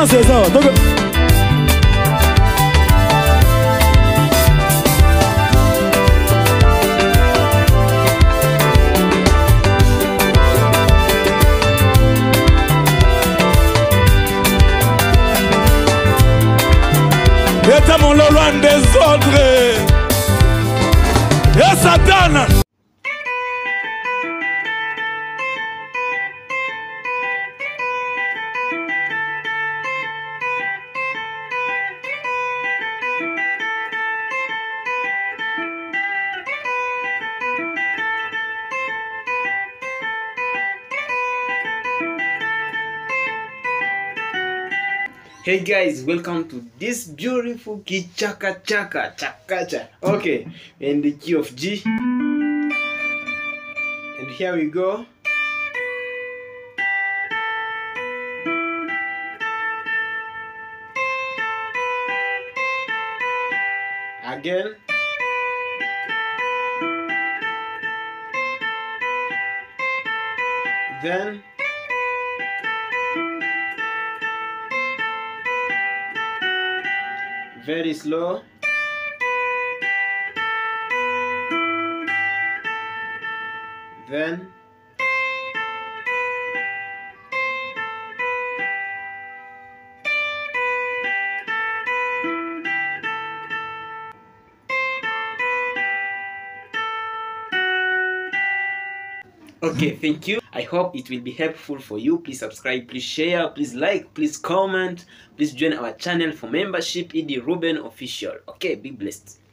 ambiance ça. Donc et mon loin des autres. Et Satan. Hey guys, welcome to this beautiful KICHAKACHAKA chakacha. Okay, in the key of G. And here we go. Again. Then very slow. Then okay, thank you. I hope it will be helpful for you. Please subscribe, please share, please like, please comment, please join our channel for membership. Ruben Official. Okay, be blessed.